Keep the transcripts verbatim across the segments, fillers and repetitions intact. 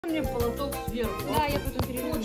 Мне полоток сверху. Да, я потом переверну.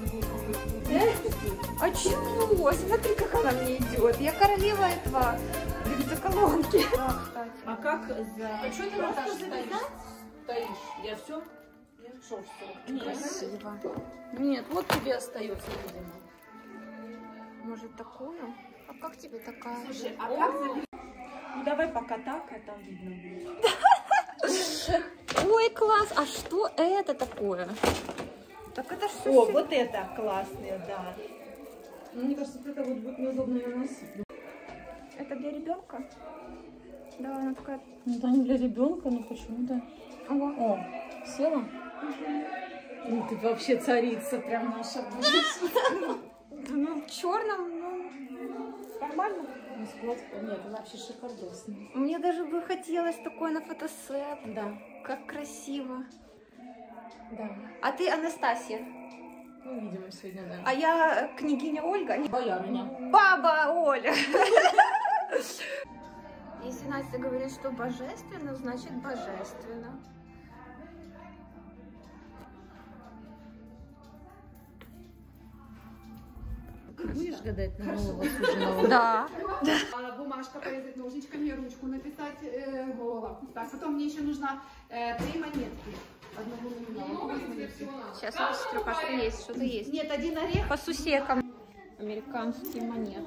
А чего? Смотри, как она мне идет. Я королева этого бензоколонки. А как за... А что ты вот так стоишь? Стоишь? Я все? Я шел все. Красиво. Нет, вот тебе остается, видимо. Может, такую? А как тебе такая? Слушай, а как за... Ну давай пока так, а там видно будет. Ой, класс! А что это такое? Так это же О, вот это классное, да. Мне кажется, это вот будет неудобно ее носить. Это для ребенка? Да, она такая... Ну да, не для ребенка, но почему-то... Ого. О, села? Угу. Ну ты вообще царица, прям наша. Ну, в черном, ну, нормально. Нет, она вообще шикардосная. Мне даже бы хотелось такое на фотосет. Да. Как красиво. Да. А ты Анастасия? Ну, видимо, сегодня, да. А я княгиня Ольга? Боярыня. Баба Оля! Если Настя говорит, что божественно, значит божественно. Будешь гадать на нового суженого? Да. А, бумажка порезать ножничками, ручку написать э, голова. Так, потом мне еще нужно э, три монетки. Одного номинала. Сейчас у нас что-то есть, что-то есть. Нет, один орех. По сусекам. Американские монеты.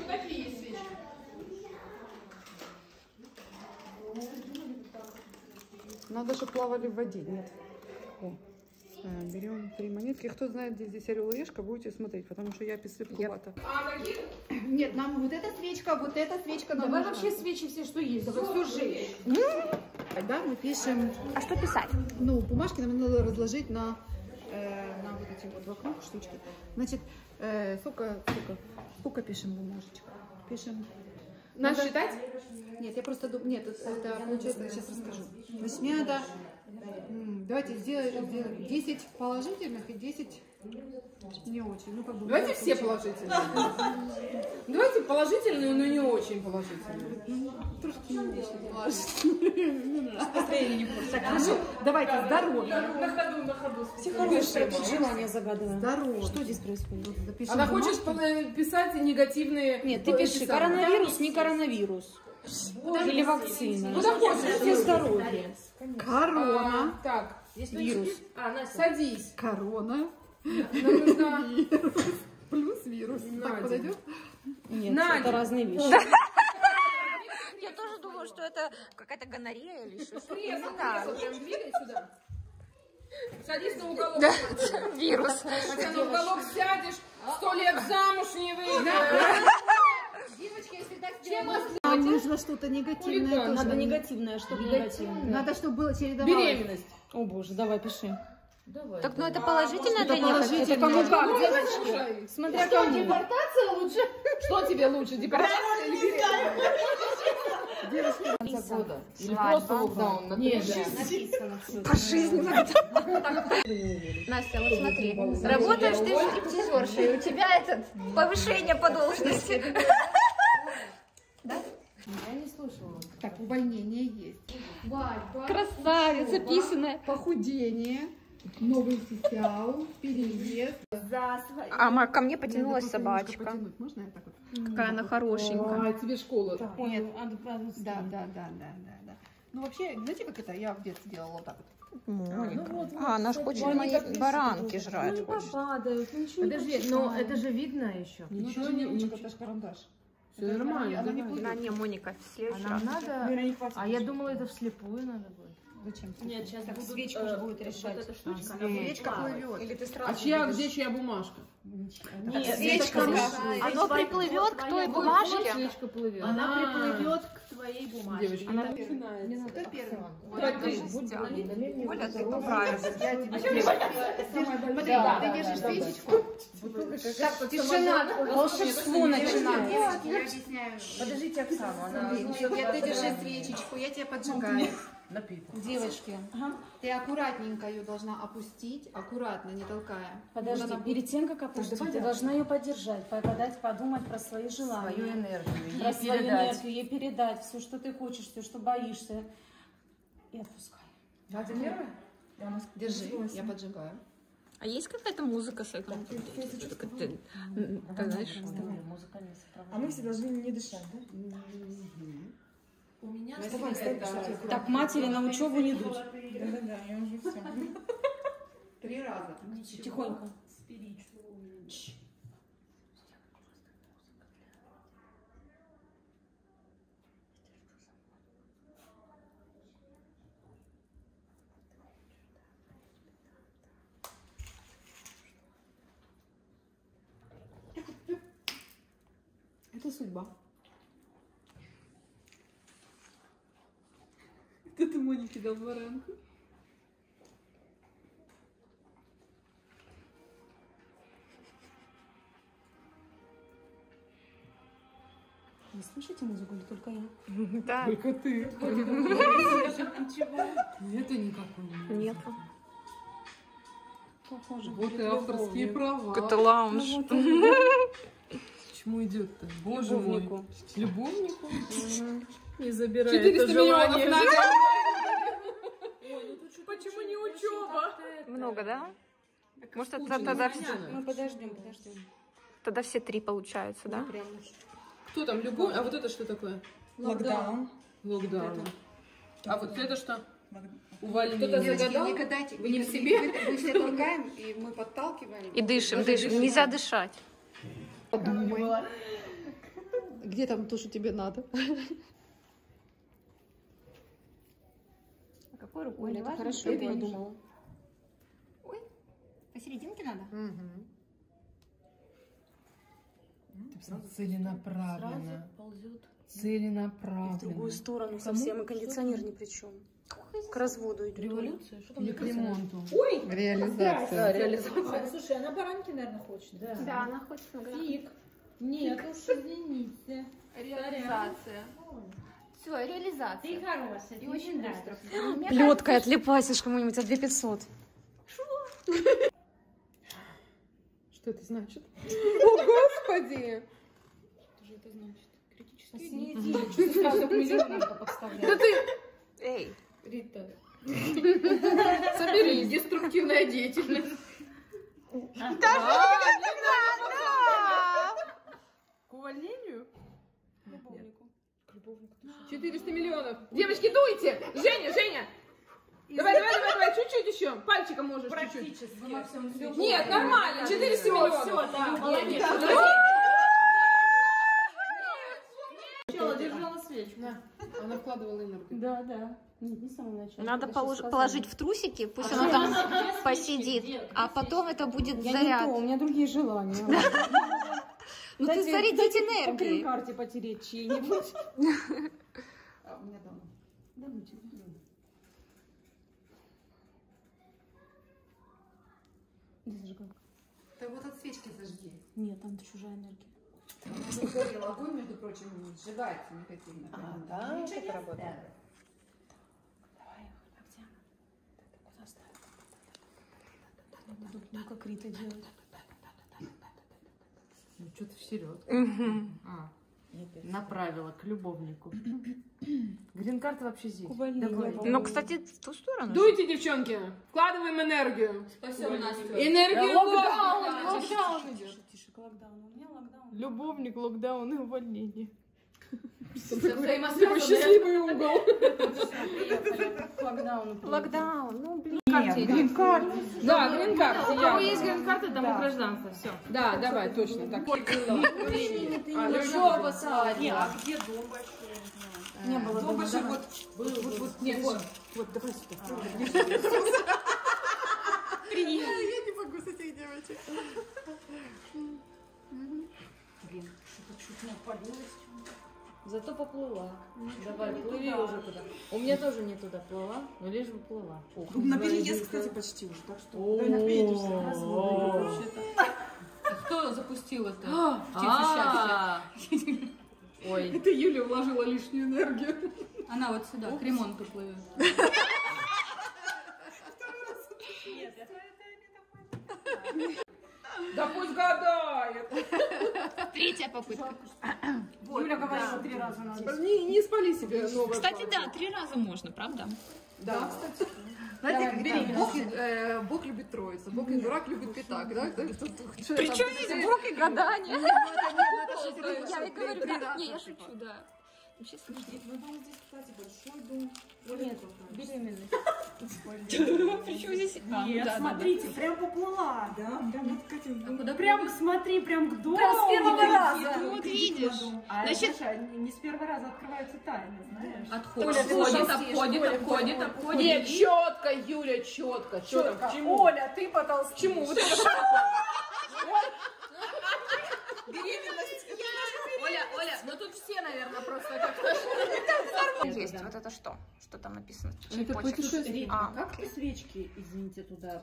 Надо, чтобы плавали в воде. Нет. О. А, берем три монетки. Кто знает, где здесь орел и решка, будете смотреть, потому что я песлепкувата. Нет, нам вот эта свечка, вот эта свечка. Нам Давай нужна. вообще свечи все, что есть. Давай все жечь. Да, мы пишем. А что писать? Ну, бумажки нам надо разложить на, э, на вот эти вот вокруг штучки. Значит, э, сколько, сколько, сколько пишем бумажечек? Пишем. Надо Надо- считать? Нет, я просто думаю, нет, это, это получается, сейчас расскажу. Значит, мне надо, м, давайте сделаем, сделаем десять положительных и десять не очень. Ну, как бы, Давайте вот все получается. положительные. Давайте положительные, но не очень положительные. Трошки не очень положительные. Настроение не портит. Так, хорошо, давайте, здоровье. На ходу, на ходу. Все хорошее, желание загадываем. Здоровье. Что здесь происходит? Запишем Она бумажки. хочет писать негативные... Нет, ты эти пиши, самые. коронавирус, не коронавирус. Или вакцина. Куда хочешь? Все здоровье. Корона. А, так, Вирус. а, Настя, садись. Корона. Нам нужно... Плюс вирус. Так, Надя. подойдет? Нет, Надя. это разные вещи. Я тоже думала, что это какая-то гонорея или что. Кресло, кресло, прям двигай сюда. Садись на уголок. Вирус. Хотя на уголок сядешь, сто лет замуж не выйдешь. Девочки, если так Нам нужно что-то негативное Хулиган. тоже. Надо негативное, чтобы негативное. Надо, чтобы было чередовалось. Беременность. О боже, давай пиши. Давай. Так, ну это положительно для них? положительно. Это кому как? Ну, девочки, Смотря кому. депортация лучше? Что тебе лучше, депортация или беременность? Девочки, Конца года. Или Свадьба. просто локдаун? Нет, По жизни. Настя, вот смотри. Работаешь ты стриптизершей, и у тебя это повышение по должности. я не слышала. так, увольнение есть. Красавица, писаная. Похудение, новый сисял, переезд. А ма- ко мне потянулась Надо просто немножко собачка. потянуть. Можно я так вот? Какая она хорошенькая. А, тебе школа. Нет. Да, да, да, да, да, да. Ну вообще, знаете, как это? Я в детстве делала вот так вот. Моника. А, она ж хочет мои баранки жрать. хочет. Падают, ничего. Подожди, но это же видно еще. Ничего не ручка, ничего. это ж карандаш. Все нормально. Она не давай. будет. На, не, Моника, в А следующий нам раз. надо... Вера, не хватит. А я думала, это вслепую надо будет. Зачем? Нет, сейчас Так, будут, свечка э, же будет решать. Вот эта штучка, А, она будет Свечка плавать. плывет. Или ты сразу А чья, будешь- где чья бумажка? Нет, Свечка, это ну, твоя. оно приплывет к той Вот бумажке. свечка плывет. Она А, приплывет к твоей бумажке. Девочки, Она начинается. Кто первый? Давай ты. Оля, ты поправишься. Я тебе Смотри, Да, ты да, держишь да, да, свечечку. Так, тишина. волшебство начинается. Я объясняю. Подождите Оксану, она... Я- Ты держи свечечку, я тебя поджигаю. Девочки, Ты аккуратненько ее должна опустить, аккуратно, не толкая. Подожди, Она будет- перед тем, как опустить, ты должна ее поддержать, подать, подумать про свои желания. Свою энергию Про ей свою передать. энергию, ей передать все, что ты хочешь, все, что боишься. И отпускай. Надя первая? Держи, я поджигаю. А есть какая-то музыка с этим? Ты знаешь? А мы все должны не дышать, да? У меня Давай, ставь, это... Так, матери на учебу не идут. Да-да-да, я уже все. Три раза. Тихонько. Это судьба. Это ты Монике дал баранку. Вы слышите музыку или только я? Да. Только ты. Нету никакой. Нету. Похоже, Вот и будет авторские любовью. права. Это лаунж. Ну, вот К чему идет-то? Боже Любовнику. мой. Любовнику? Не забирай четыреста миллионов надо. Почему не учеба? Много, да? Может, это тогда, Мы подождем, подождем. тогда все три получаются, да? Прям уж. Кто там? Любовь? А вот это что такое? Локдаун. Локдаун. А вот это что? Кто-то Увольнение. загадал? Не гадайте. Вы не в себе? Мы все толкаем, и мы подталкиваем. И дышим, дышим. Нельзя дышать. Подумай. Где там то, что тебе надо? А какой рукой? Оля, Это это хорошо, хорошо, я я думала. Посерединке надо? Целенаправленно. ползет в Целенаправленно. другую сторону совсем, и кондиционер ни при чем. К разводу идет. Революция? Что там Или к ремонту. Реализация. реализация? Слушай, она баранки, наверное, хочет. Да. Да, она хочет наград. Фиг. Нет, уж извините. Реализация. Все, реализация. Ты хорошая, И очень быстро. Плеткой отлипасишь кому-нибудь за две пятьсот. Что это значит? О, Господи! Что же это значит? Критический. Да ты... Эй, Рита. Соберись, деструктивная деятельность. К увольнению? четыреста миллионов. Девочки, дуйте! Женя, Женя! Давай, давай, давай, давай, чуть-чуть еще. Пальчиком можешь чуть-чуть. Нет, нормально, четыреста миллионов. Молодец. Сначала держала свечку. Она вкладывала энергию. Да, да. Нет, не с самого начала. надо Я полож- сейчас положить в трусики, пусть А оно что? там посидит, а потом это будет Я не заряд. то, у меня другие желания. Ну ты зарядить По энергией. крем-карте потереть чьи-нибудь. А, у меня дома. Да ну тебе. Где зажигалка? Да вот от свечки зажги. Нет, там чужая энергия. Горел огонь, между прочим, сжигается негативно. А, да, это работает. Давай, а где она? Ты куда ставила? Ну как Рита делает? Ну, что-то в середку. А, направила к любовнику. Грин-карта вообще здесь. Ну, кстати, в ту сторону. Дуйте, девчонки! Вкладываем энергию. Спасибо, Настя. Энергию Локдаун, Бога! локдаун идет. Тише, тише, к локдауну. У меня локдаун. Любовник, локдаун и увольнение. Взаимосвязанные. Счастливый угол. К локдауну. Локдаун, ну блин. Грин-карта. Да, грин-карта. У кого есть грин-карта, тому гражданство. Все. Да, давай, точно. Так. Учеба свадьба. где дом большой? Не было Дом дома, большой, давай. вот, вот, вот, вот, нет, вот. Вот, давай сюда. Я не могу с этих девочек. Зато поплыла. Давай, плыви уже туда. У меня тоже не туда плыла, но лишь бы плыла. На переезд, кстати, почти уже, так что... Кто запустил это? А, ой. Это Юля вложила лишнюю энергию. Она вот сюда, к ремонту плывет. Да пусть гадает. Третья попытка. Юля говорила три раза надо. Не, не спали себе новое. Кстати, да, три раза можно, правда? Да, кстати. Знаете, как это, Бог, э, Бог любит троицу, Бог и дурак любит пятак, да? Причем здесь Бог и гадание? Я и говорю, да. Не, я шучу, да. Вообще смешно. Ну там здесь, кстати, большой дом. Нет, беременность. Причем здесь... Нет, смотрите, прям поплыла, да? Прям вот к этим... Да прям смотри, прям к дому. Прям с первого раза. Вот видишь. А это не с первого раза открываются тайны, знаешь? Отходит, обходит, обходит, обходит, обходит. Нет, четко, Юля, четко, четко. Оля, ты потолстела. Почему? Вот это Оля, Оля, ну тут все, наверное, просто как-то... Есть, вот это что? Что там написано? Это путешествие. А. Как ты свечки, извините, туда?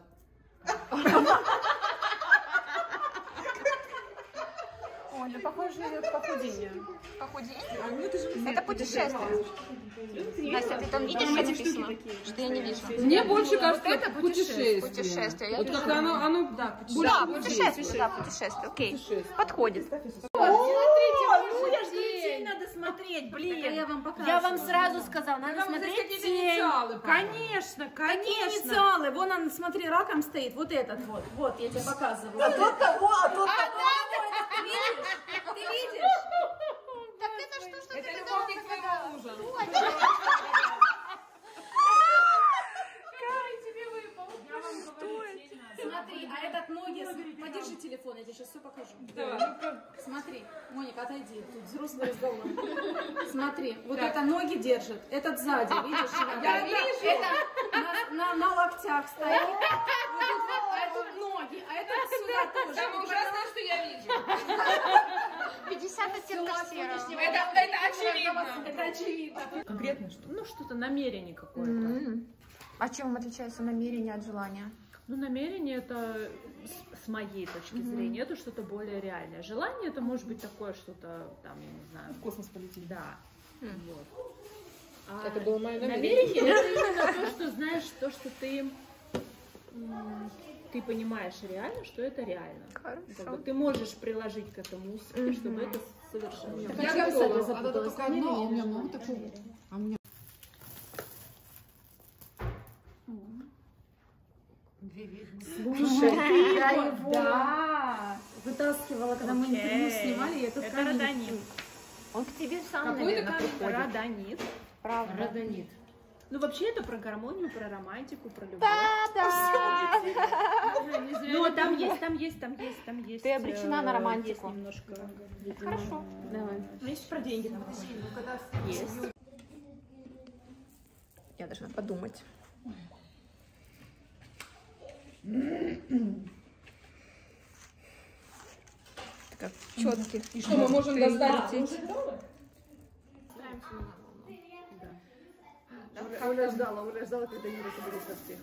Оля, похоже, идет похудение. Похудение? Это путешествие. Настя, ты там видишь, что написано? Что я не вижу. Мне больше кажется, это путешествие. Путешествие. Я Вот тоже как оно, оно Да, больше да, людей. путешествие, да, путешествие. Окей. Подходит. Надо смотреть, блин. Я вам показываю. Я вам сразу сказала, надо Там здесь смотреть какие-то тень. инициалы, по-моему. Конечно, Какие конечно. инициалы? Вон он, смотри, раком стоит. Вот этот вот. Вот, я тебе показываю. А тот того, а тот А, да, да, ты видишь? Ты видишь? Так это что, что Это любовник твоего мужа. Смотри, а этот ноги... Подержи телефон, я тебе сейчас все покажу. Смотри, Моника, отойди, тут взрослый разговор. Смотри, вот это ноги держит, этот сзади, видишь? Я вижу. Это на, на, на локтях стоит. Вот тут, а тут ноги, а этот сюда тоже. Самое ужасное, что я вижу. пятьдесят оттенков серого. Это, это очевидно. Это очевидно. Конкретно что? Ну, что-то намерение какое-то. А чем отличается намерение от желания? Ну, намерение это, с, с моей точки Мгм. зрения, это что-то более реальное. Желание это может быть такое что-то, там, я не знаю. в космос полетели. Да. М. Вот. А Это было мое намерение. намерение это именно то, что знаешь, то, что ты, м, ты понимаешь реально, что это реально. Как бы Хорошо. ты можешь приложить к этому усилия, Мгм. чтобы это совершилось. Так Я а что готова. писать? А то только одно, а у меня много такого. А у меня... Две ведьмы. Слушай, Я его да. вытаскивала, когда мы интервью снимали, я тут Это камень- родонит. Он к тебе сам, Какой наверное, это приходит. Родонит. Правда. Родонит. Ну, вообще это про гармонию, про романтику, про любовь. Да-да. Но там есть, там есть, там есть, там есть. Ты обречена на э, романтику. Есть немножко. Хорошо. Давай. Ну, есть про деньги там. Есть. Я должна подумать. Так, четкий. И что, мы можем достать? Оля ждала, Оля ждала, когда Юра соберет со всех.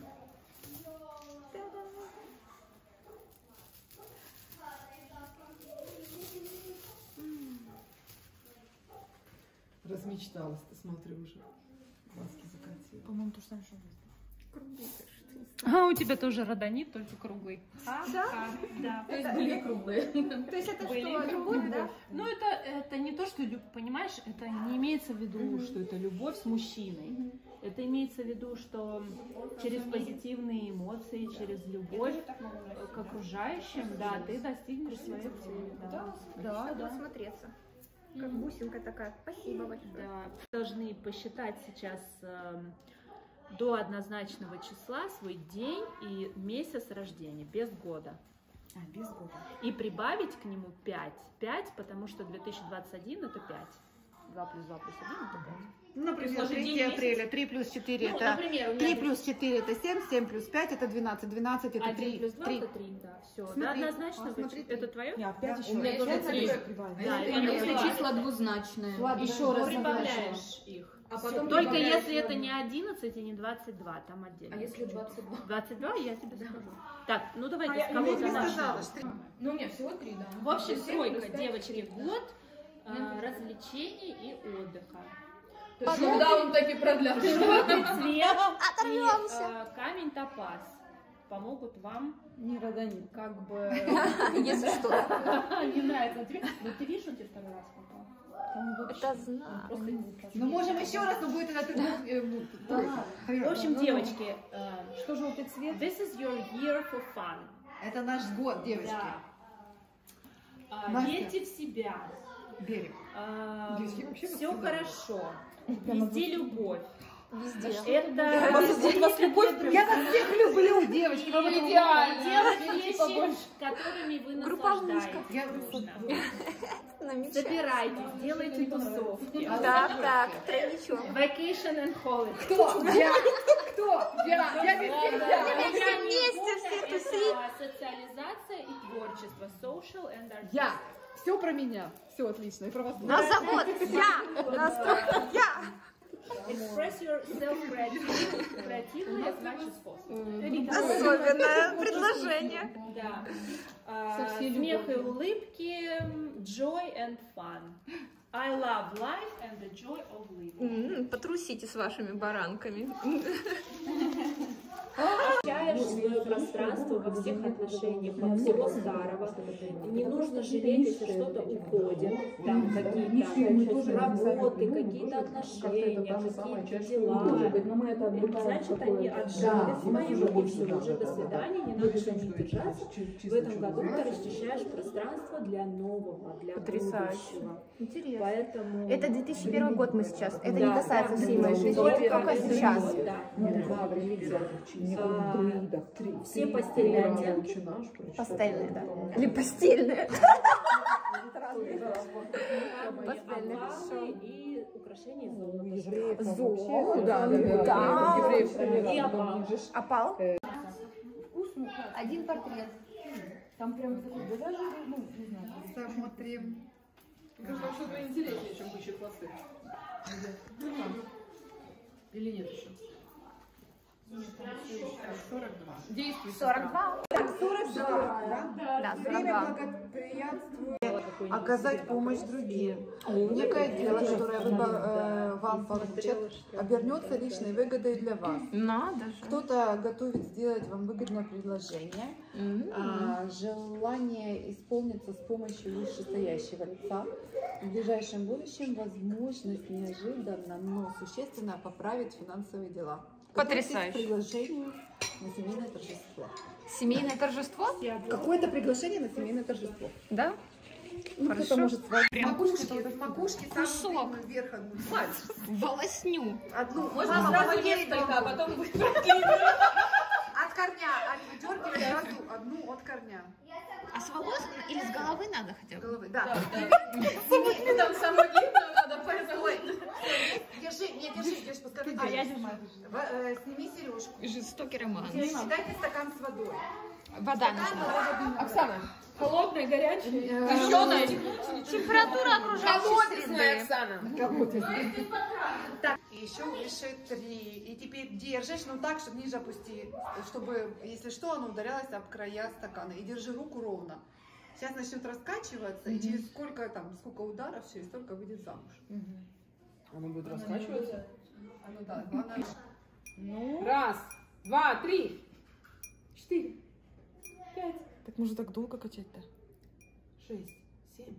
Размечталась, ты смотри уже. Глазки закатила. По-моему, то же самое, что А, у тебя тоже родонит, только круглый. А, да? Да. То есть были круглые. То есть это Были что, любовь, да? Ну, это, это не то, что, люб- понимаешь, это не имеется в виду, что это любовь с мужчиной. Это имеется в виду, что через позитивные эмоции, через любовь к окружающим, да, ты достигнешь своей цели. Да, да, да. Смотреться. Как бусинка такая. Спасибо большое. Да. Должны посчитать сейчас эм, до однозначного числа свой день и месяц рождения, без года. А, без года. И прибавить к нему пять. пять, потому что две тысячи двадцать один это пять. два плюс два плюс один это пять. Ну, например, Сложи день, третьего месяц. апреля, три плюс четыре Ну, это... например, у меня три здесь плюс четыре это семь, семь плюс пять это двенадцать, двенадцать это один три. плюс два три. это три, да, все. До Смотри. однозначного А, смотри, числа. Это твое? Не, опять еще. У меня тоже три. Да, И это если два. числа двузначные. Ладно, Еще вот раз прибавляешь. прибавляешь их. А потом Только прибавляешь если это одну. не одиннадцать и не двадцать два, там отдельно. А если двадцать два? двадцать два, я тебе скажу. Так, ну давайте Я с кого-то не начнем. сказала, что... Ну, у меня всего три, да. В общем, Семь тройка, плюс пять, девочки, четыре. год э, развлечений и отдыха. То есть локдаун таки продлялся. Желтый цвет и Оторвемся. э, камень топаз. помогут вам Не родонит. как бы... Если что. Не нравится тебе. Но ты видишь, он тебе второй раз попал? Это знак. Ну, можем еще раз, но будет это... В общем, девочки, э, Что желтый цвет? this is your year for fun. Это наш год, девочки. Да. А, Настя. верьте в себя. Берег. Девочки, вообще Все как всегда. хорошо. Везде любовь. Везде. Это Вас любовь Я вас всех люблю, девочки. Вам это Идеально. делать вещи, которыми вы наслаждаетесь. Я- Нужно. Намечаю. Собирайтесь, делайте тусовки. Так, так, тройничок. Vacation and holiday. Кто? Я? Кто? Я? Я без тебя. Все вместе, все тусить. Это социализация и творчество. Social and art. Я. Все про меня. Все отлично. И про вас. Нас зовут я. Нас только я. Express yourself creatively. Креативно as much as possible. Особенное предложение. Да. А, смех и улыбки, joy and fun. I love life and the joy of living. М, Потрусите с вашими баранками. Ощущаешь свое пространство во всех отношениях, от всего старого. Не нужно жалеть, если что-то уходит, там какие-то работы, какие-то отношения, какие-то дела. Значит, они отжали свое, и все, уже до свидания, не надо за них держаться. В этом году ты расчищаешь пространство для нового, для будущего. Интересно. Поэтому... Это две тысячи первый год мы сейчас. Это Да, не касается да, всей моей жизни. только Это только сейчас. Да. А, все постельные оттенки. Пастельные, да. Или постельные. Пастельные, хорошо. И украшения золота. Золото, да, И опал. Опал? Один портрет. Там прям такой, да даже, ну, не знаю. Смотрим. Кажется, там что-то интереснее, чем бычьи хвосты. Или нет еще? сорок два. Действуй. сорок два. сорок два, да? Да, сорок Время два. благоприятствует оказать помощь другим. Некое дело, которое вы, э, вам поручат, обернется личной выгодой для вас. Надо же. Кто-то готовит сделать вам выгодное предложение. А, желание исполнится с помощью вышестоящего лица. В ближайшем будущем возможность неожиданно, но существенно поправить финансовые дела. Потрясающе. Готовьтесь к приглашению на семейное торжество. Семейное торжество? Какое-то приглашение на семейное торжество. Да? Ну, кто-то может свадьбу. Макушки, макушки, Кусок. вверх одну. Волосню. Одну. Можно сразу несколько, а потом вы От корня. Выдергивай сразу одну от корня. А с волос или с головы надо хотя бы? Головы, да. там самое длинное надо позволить. Держи, не, держи, держи, пускай ты держишь. В- э, Сними сережку. Жестокий роман. Дайте стакан с водой. Вода нужна. Оксана, холодная, горячая, Э, Температура окружающей среды. Оксана. Так, и еще выше три. И теперь держишь, ну так, чтобы ниже опусти, чтобы, если что, оно ударялось об края стакана. И держи руку ровно. Сейчас начнет раскачиваться, и через сколько там, сколько ударов, все, и столько выйдет замуж. Оно будет раскачиваться. А ну да, главное. Ну. Раз, два, три, четыре, пять, Так можно так долго качать-то? шесть, семь.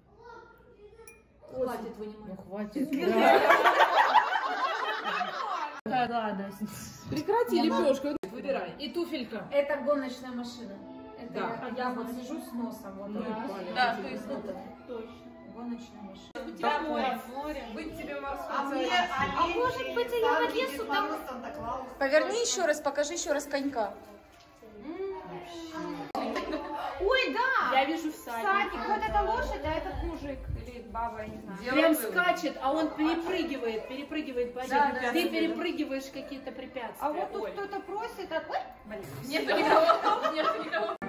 Хватит вынимать. Ну хватит. Да, да, да. Прекрати лепешку, выбирай. И туфелька. Это гоночная машина. Это Да. я, я вот сижу с носом. Вот Да. так. Да, то есть Вот это. Гоночная машина. у тебя море, море. Быть тебе морской А мне, царицей. а может быть, я в Одессу там- Санта-Клаус. Поверни еще раз, покажи еще раз конька. Ой, да! Я вижу всадника. Садик, вот это лошадь, а этот мужик или баба, я не знаю. Прям скачет, а он перепрыгивает, перепрыгивает по Да, ней. да, Ты да, перепрыгиваешь какие-то препятствия. А вот тут Оль. кто-то просит, а... Ой, Нет никого, нет никого.